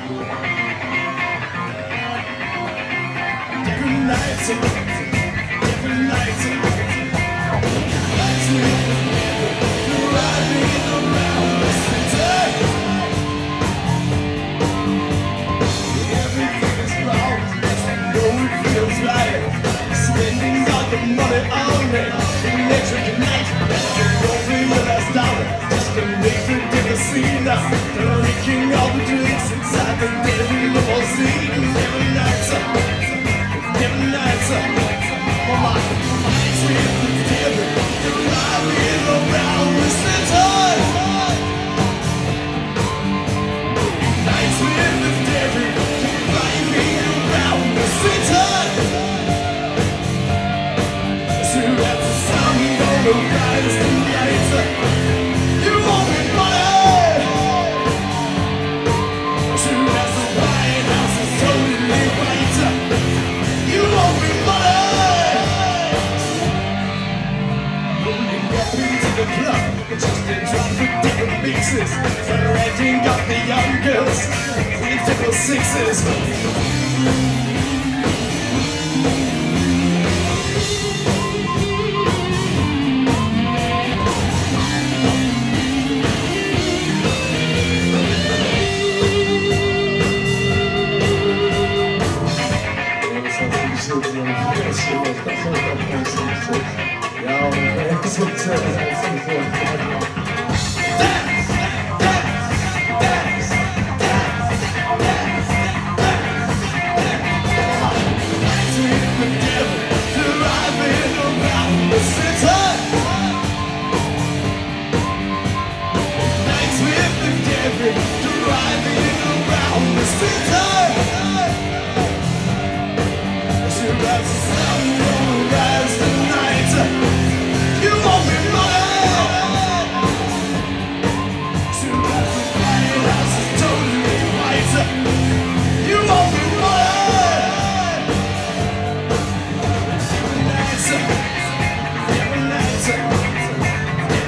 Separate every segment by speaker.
Speaker 1: Different nights, different nights, lights me driving around the city. Everything is wrong, I know it feels right. Spending all the money on me, electric night. Only the last dollar, just to make the dinner scene. Drinking all the drinks inside the daily limousine. Every night, every night, my life lights me up with David, driving around the city. Nights with David, driving around the city. So that's the sound gonna rise tonight. You owe me money. So that's the White House is totally right. You owe me money. Rolling up into the club, just to drop the different mixes. Renting up the young girls with different sixes.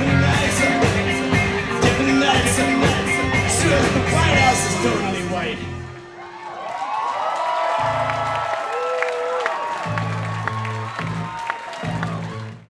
Speaker 1: The White House is totally white.